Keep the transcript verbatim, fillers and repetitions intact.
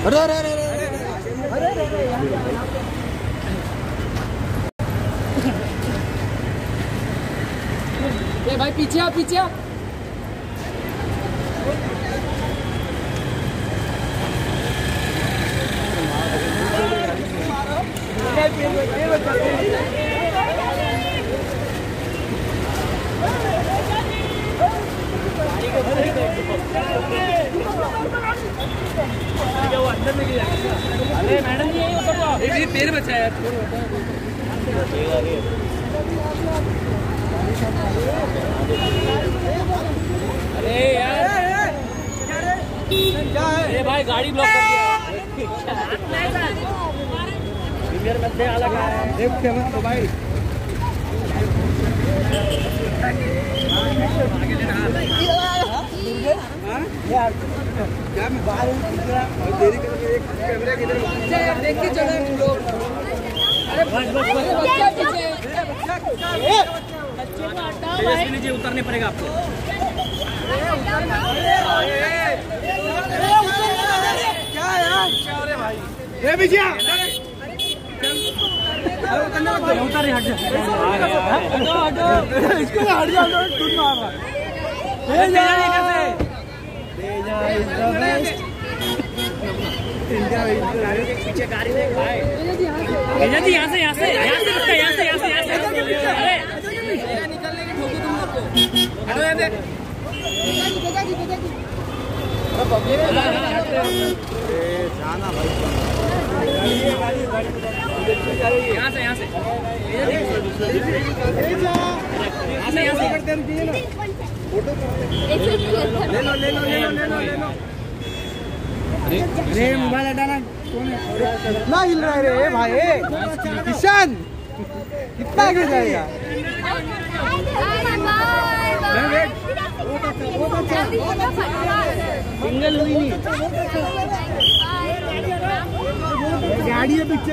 अरे अरे अरे अरे ये भाई पीछे आ पीछे आ। अरे मैडम जी यही होता है। ये पैर बचा यार। अरे यार क्या है? अरे भाई गाड़ी ब्लॉक कर दिया। प्रीमियर मध्य अलग है। देखते मत भाई। क्या मैं बाहर देरी करके एक कैमरा किधर यार देख के चलो लोग। अरे बस बस बस बच्चा पीछे। बच्चे को हटाओ भाई। नीचे उतरने पड़ेगा आपको। क्या यार? अरे भाई ये भैया उतर हट जा। हटो हटो इसको हट जाओ टूट मार ले जा कैसे? पीछे गाड़ी देख भाई। भेजा जी यहाँ से यहाँ से यहाँ से यहाँ से यहाँ से यहाँ से अरे निकलने के ठोको तुम लोग को। हटो यहाँ से। जाना भाई यहाँ से यहाँ से यहाँ से यहाँ से ले लो ले लो ले लो ले लो ले लो। अरे मोबाइल हटाना कौन है? कितना हिल रहा है रे भाई किशन कितना गिर जाएगा? सिंगल हुई नहीं गाड़ी है पीछे।